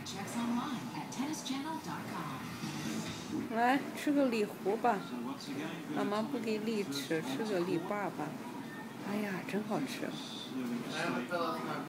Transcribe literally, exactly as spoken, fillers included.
来吃个梨核吧，妈妈不给梨吃，吃个梨粑粑。哎呀，真好吃。